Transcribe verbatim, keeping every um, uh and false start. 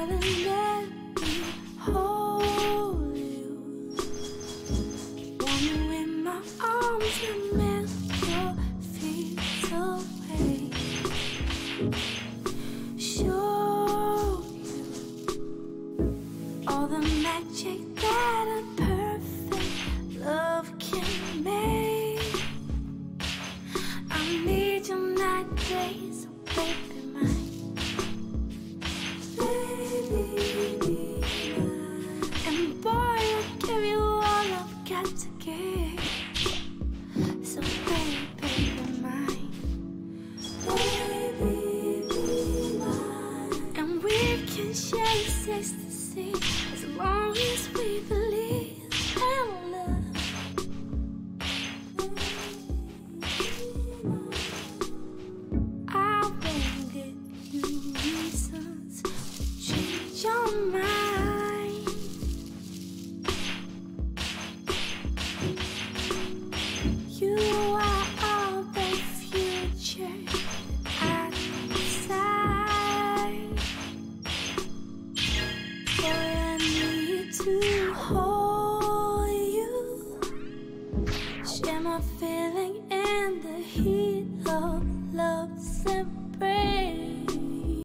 Darling, let me hold you. Want you in my arms and melt your feet away. Show you all the magic that a perfect love can make. I need you night, days, so baby mine. Baby mine. And boy, I'll give you all I've got to give. So baby mine. Baby mine. And we can share ecstasy as long as we believe.